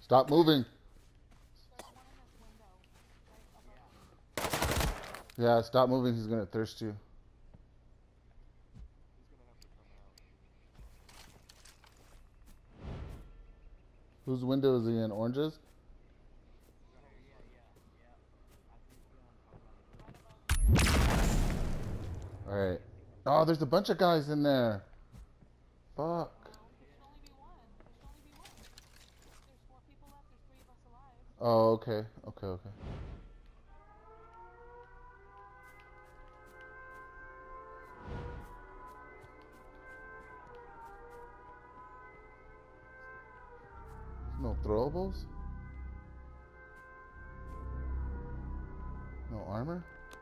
Stop moving. Yeah, stop moving. He's gonna thirst you. Whose window is he in? Orange's? Alright. Oh, there's a bunch of guys in there. Fuck. Oh, okay. Okay, okay. No throwables? No armor?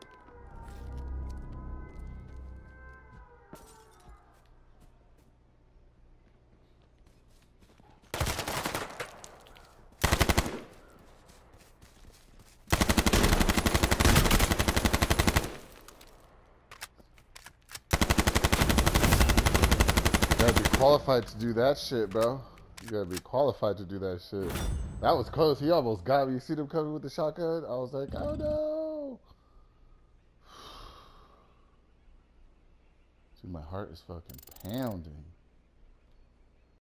You gotta be qualified to do that shit, bro. You gotta be qualified to do that shit. That was close. He almost got me. You see him coming with the shotgun? I was like, oh no. Dude, my heart is fucking pounding.